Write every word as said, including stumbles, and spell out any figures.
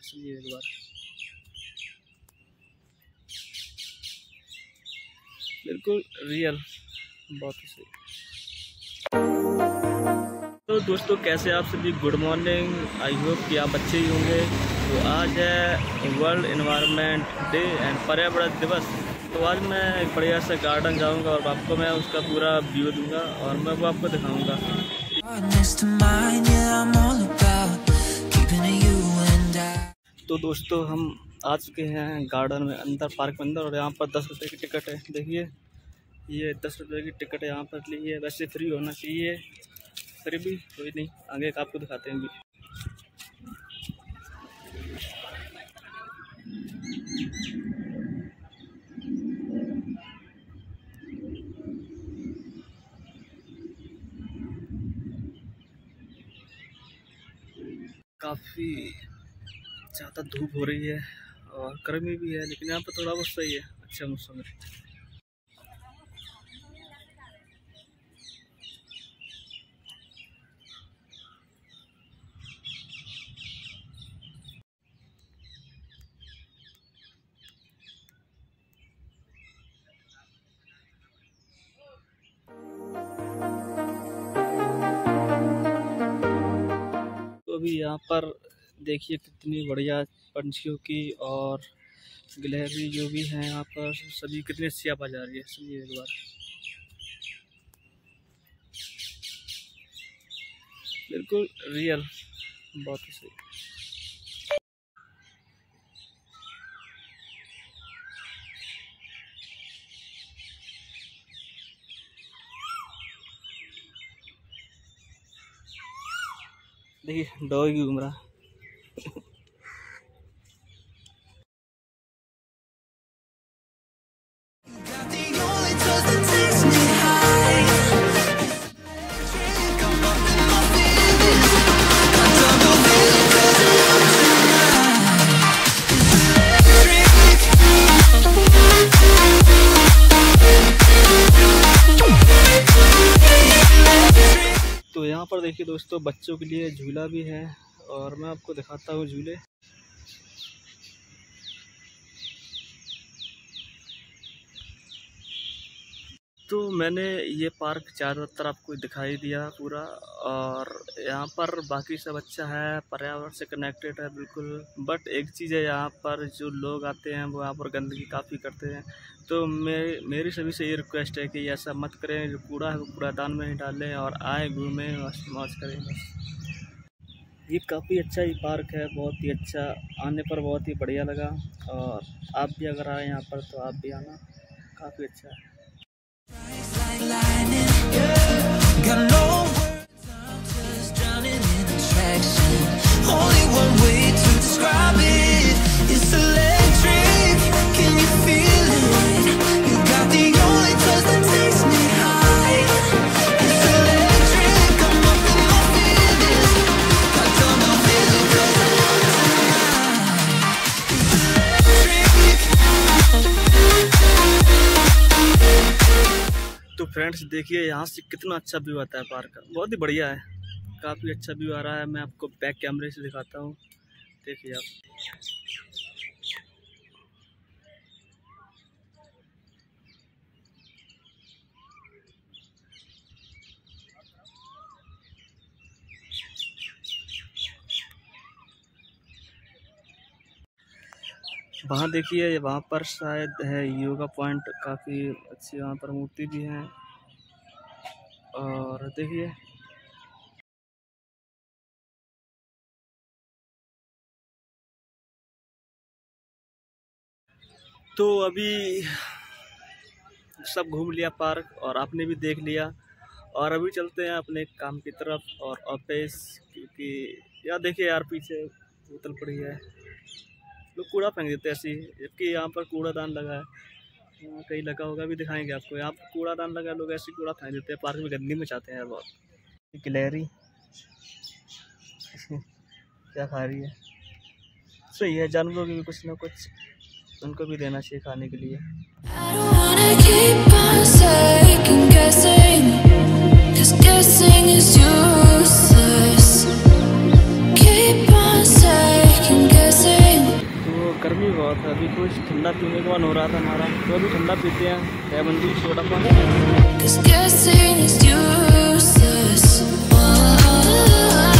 सुनिए एक बार। बिल्कुल रियल, बहुत ही सही। तो दोस्तों कैसे आप सभी, गुड मॉर्निंग। आई होप कि आप अच्छे ही होंगे। तो आज है वर्ल्ड एनवायरनमेंट डे एंड पर्यावरण दिवस। तो आज मैं एक बढ़िया सा गार्डन जाऊंगा और आपको मैं उसका पूरा व्यू दूंगा और मैं वो आपको दिखाऊंगा। तो दोस्तों हम आ चुके हैं गार्डन में अंदर, पार्क में अंदर, और यहाँ पर दस रुपये की टिकट है। देखिए ये दस रुपये की टिकट है यहाँ पर ली है। वैसे फ्री होना चाहिए, फिर भी कोई नहीं, आगे का आपको दिखाते हैं भी। काफ़ी ज़्यादा धूप हो रही है और गर्मी भी है, लेकिन यहाँ पर थोड़ा बहुत सही है, अच्छा मौसम है। तो अभी यहाँ पर देखिए कितनी बढ़िया पंछियों की और गिलहरी जो भी हैं यहाँ पर सभी कितनी अच्छी आवाज़ आ रही है। सुनिए एक बार। बिल्कुल रियल, बहुत ही सही। देखिए डॉग घूम रहा। तो यहाँ पर देखिए दोस्तों बच्चों के लिए झूला भी है और मैं आपको दिखाता हूँ झूले। तो मैंने ये पार्क ज़्यादातर आपको दिखाई दिया पूरा, और यहाँ पर बाकी सब अच्छा है, पर्यावरण से कनेक्टेड है बिल्कुल। बट एक चीज़ है, यहाँ पर जो लोग आते हैं वो यहाँ पर गंदगी काफ़ी करते हैं। तो मेरी मेरी सभी से ये रिक्वेस्ट है कि ऐसा मत करें, जो कूड़ा है वो कूड़ादान में ही डालें और आए घूमें और मौज करें बस। ये काफ़ी अच्छा ही पार्क है, बहुत ही अच्छा, आने पर बहुत ही बढ़िया लगा। और आप भी अगर आए यहाँ पर तो आप भी आना, काफ़ी अच्छा है। Got no words, I'm just drowning in attraction. Only one way to describe it. It's electric. Can you feel it? You got the only touch that takes me high. It's electric. I'm up in my feelings. I don't know feeling 'cause I want tonight. It's electric. तो friends देखिए यहाँ से कितना अच्छा view आता है park का, बहुत ही बढ़िया है, काफ़ी अच्छा व्यू आ रहा है। मैं आपको बैक कैमरे से दिखाता हूँ, देखिए आप। वहाँ देखिए, वहाँ पर शायद है योगा पॉइंट, काफ़ी अच्छी वहाँ पर मूर्ति भी है। और देखिए तो अभी सब घूम लिया पार्क और आपने भी देख लिया, और अभी चलते हैं अपने काम की तरफ और ऑफिस, क्योंकि यार देखिए यार पीछे बोतल पड़ी है, लोग कूड़ा फेंक देते हैं ऐसे ही, जबकि यहाँ पर कूड़ादान लगा है। यहाँ कहीं लगा होगा भी, दिखाएंगे आपको। यहाँ पर कूड़ादान लगा है, लोग ऐसे कूड़ा फेंक देते हैं, पार्क में गंदगी मचाते हैं यार बहुत। गिलहरी क्या खा रही है, सही है, जानवरों की भी कुछ ना कुछ उनको भी देना चाहिए खाने के लिए। बहुत है। अभी कुछ ठंडा पीने का मन हो रहा था हमारा, तो अभी ठंडा पीते हैं, लेमन जूस, सोडा पानी।